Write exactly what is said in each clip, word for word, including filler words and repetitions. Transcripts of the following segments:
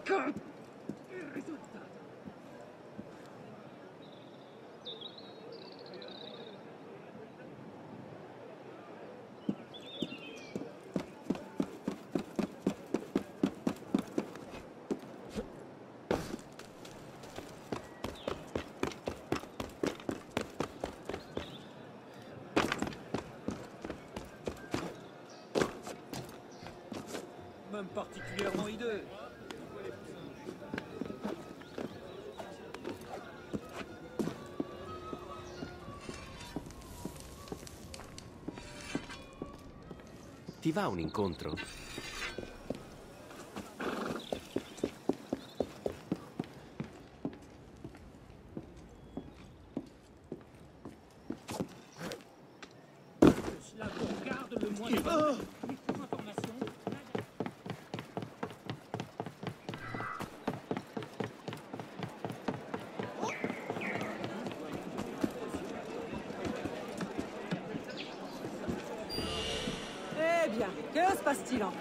Même particulièrement hideux. Ti va un incontro? Cela vous regarde le moins de... Eh bien, que se passe-t-il encore?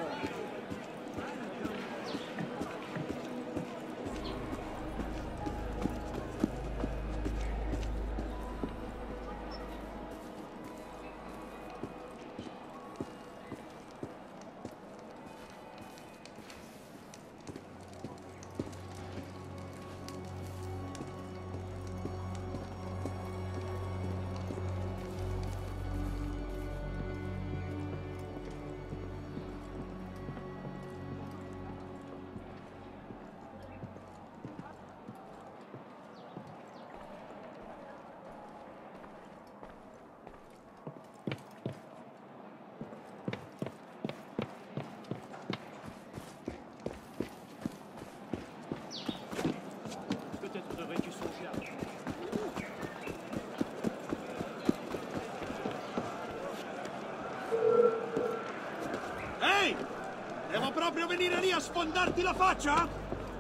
Devo proprio venire lì a sfondarti la faccia?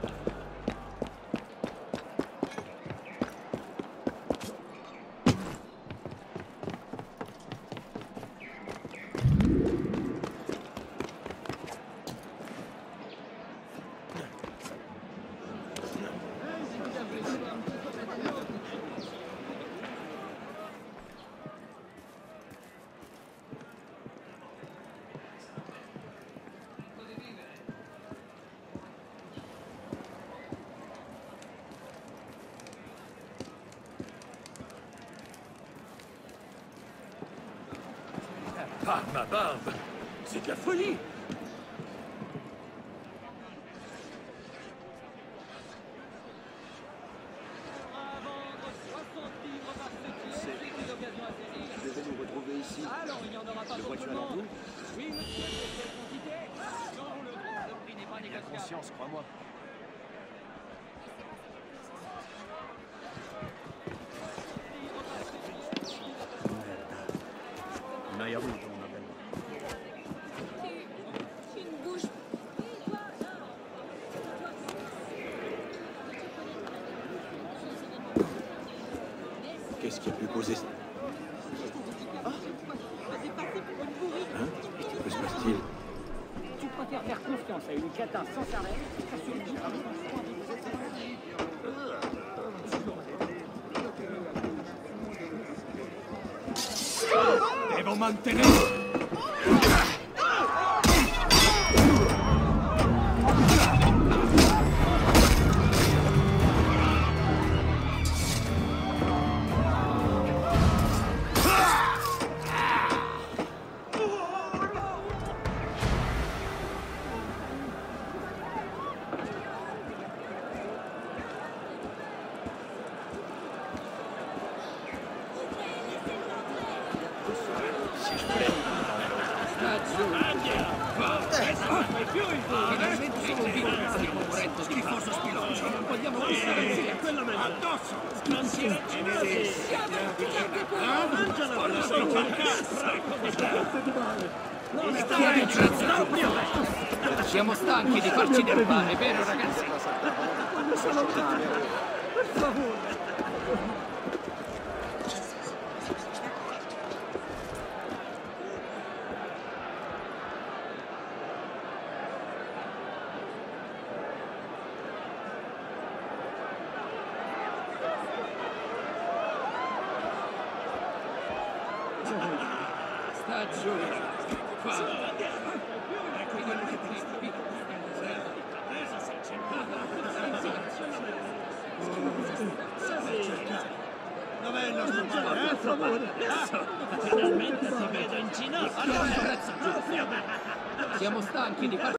Ah, ma barbe! C'est de la folie! Je vais nous retrouver ici. Alors, il n'y en aura pas Le pour vois-tu tout à le monde. l'entour? Oui, monsieur, quelle quantité? Non, le, le prix n'est pas Il y a négociable. conscience, crois-moi. Non hay avuto una bella. Tu ne bouges Qu'est-ce qui a pu causer ça? Hein? Que se passe-t-il? Tu préfères faire confiance à une cata sans arrêt qu'à celui Devo mantenere. Finalmente sono vivo questo concorrente schifoso spiloccio. Non vogliamo restare a quella mano. Addosso! Scansiera cinese! Ah, non ce la posso Non stai proprio! Siamo stanchi di farci derbare, vero ragazzi? Voglio solo bene. Per favore. Sta giù. Qua. Ecco quello che ti dico. Adesso sei dov'è il nostro padre? Per favore. Finalmente ti vedo in ginocchio. Siamo stanchi di far